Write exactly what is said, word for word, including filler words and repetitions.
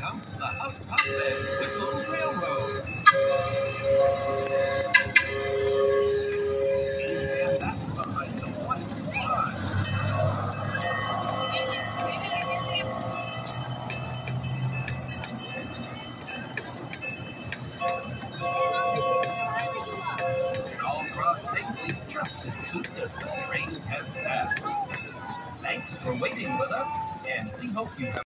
Welcome to the Huff Puff and Whistle Railroad. And that's behind the white line. All cross safely just as soon as the train has passed. Thanks for waiting with us, and we hope you have